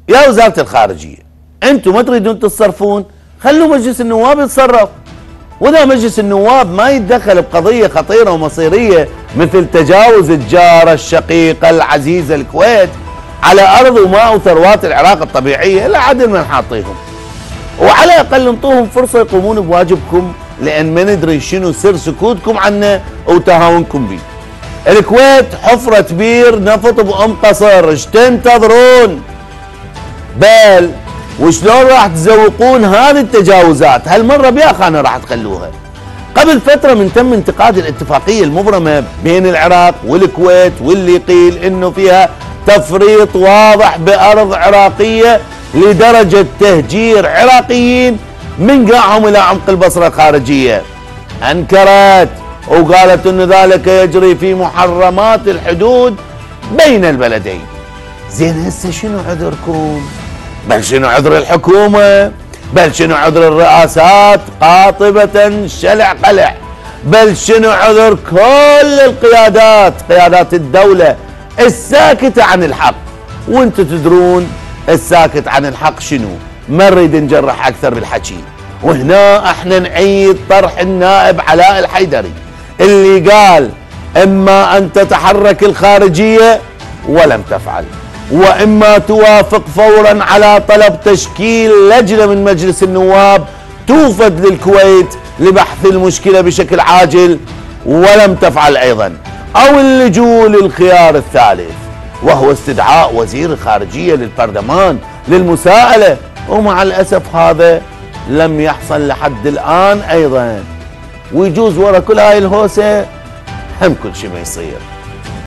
يا وزارة الخارجية انتم ما تريدون تتصرفون، خلوا مجلس النواب يتصرف. واذا مجلس النواب ما يتدخل بقضية خطيرة ومصيرية مثل تجاوز الجارة الشقيقة العزيزة الكويت على أرض وماء وثروات العراق الطبيعية، لا عدل من حاطيهم، وعلى الأقل انطوهم فرصة يقومون بواجبكم، لأن ما ندري شنو سر سكوتكم عنه وتهاونكم به. الكويت حفرة بير نفط بأم قصر، ايش تنتظرون؟ بل وشلون راح تزوقون هذه التجاوزات؟ هالمرة بياخانة راح تخلوها. قبل فترة من تم انتقاد الاتفاقية المبرمة بين العراق والكويت، واللي قيل انه فيها تفريط واضح بأرض عراقية لدرجة تهجير عراقيين من قاعهم إلى عمق البصرة الخارجية. أنكرت وقالت أن ذلك يجري في محرمات الحدود بين البلدين. زين هسه شنو عذركم؟ بل شنو عذر الحكومة؟ بل شنو عذر الرئاسات قاطبة شلع قلع؟ بل شنو عذر كل القيادات، قيادات الدولة الساكتة عن الحق؟ وانتم تدرون الساكت عن الحق شنو؟ ما نريد نجرح أكثر بالحكي. وهنا احنا نعيد طرح النائب علاء الحيدري اللي قال اما ان تتحرك الخارجية ولم تفعل، واما توافق فورا على طلب تشكيل لجنة من مجلس النواب توفد للكويت لبحث المشكلة بشكل عاجل ولم تفعل ايضا، او اللجوء للخيار الثالث وهو استدعاء وزير الخارجية للبرلمان للمساءلة. ومع الأسف هذا لم يحصل لحد الآن أيضا، ويجوز ورا كل هاي الهوسة هم كل شيء ما يصير.